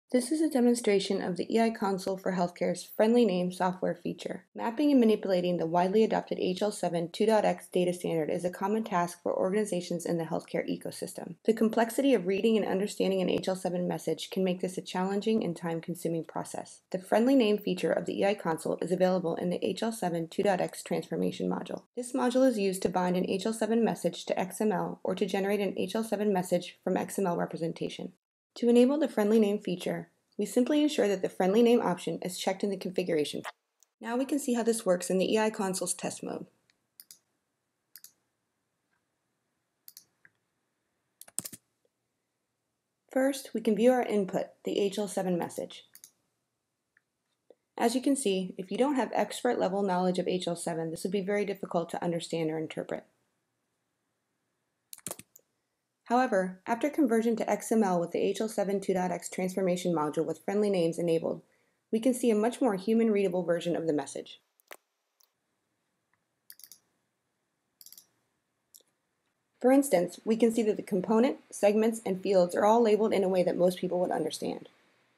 This is a demonstration of the eiConsole for Healthcare's Friendly Name software feature. Mapping and manipulating the widely adopted HL7 2.x data standard is a common task for organizations in the healthcare ecosystem. The complexity of reading and understanding an HL7 message can make this a challenging and time-consuming process. The Friendly Name feature of the eiConsole is available in the HL7 2.x transformation module. This module is used to bind an HL7 message to XML or to generate an HL7 message from XML representation. To enable the Friendly Name feature, we simply ensure that the Friendly Name option is checked in the configuration. Now we can see how this works in the eiConsole's test mode. First, we can view our input, the HL7 message. As you can see, if you don't have expert level knowledge of HL7, this would be very difficult to understand or interpret. However, after conversion to XML with the HL7 2.x transformation module with friendly names enabled, we can see a much more human-readable version of the message. For instance, we can see that the component, segments, and fields are all labeled in a way that most people would understand.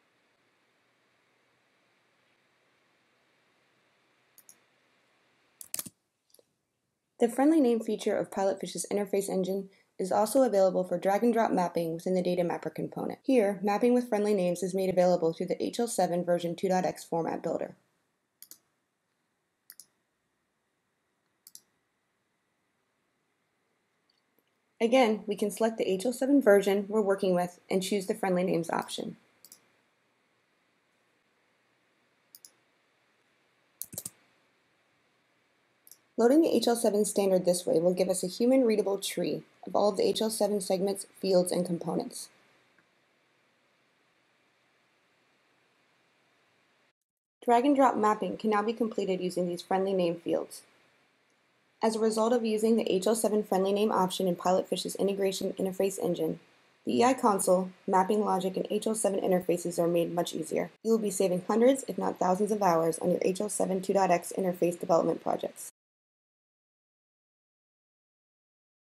The friendly name feature of PilotFish's interface engine is also available for drag-and-drop mapping within the data mapper component. Here, mapping with friendly names is made available through the HL7 version 2.x format builder. Again, we can select the HL7 version we're working with and choose the friendly names option. Loading the HL7 standard this way will give us a human-readable tree of all of the HL7 segments, fields, and components. Drag-and-drop mapping can now be completed using these friendly name fields. As a result of using the HL7 friendly name option in PilotFish's integration interface engine, the eiConsole, mapping logic, and HL7 interfaces are made much easier. You will be saving hundreds, if not thousands of hours on your HL7 2.x interface development projects.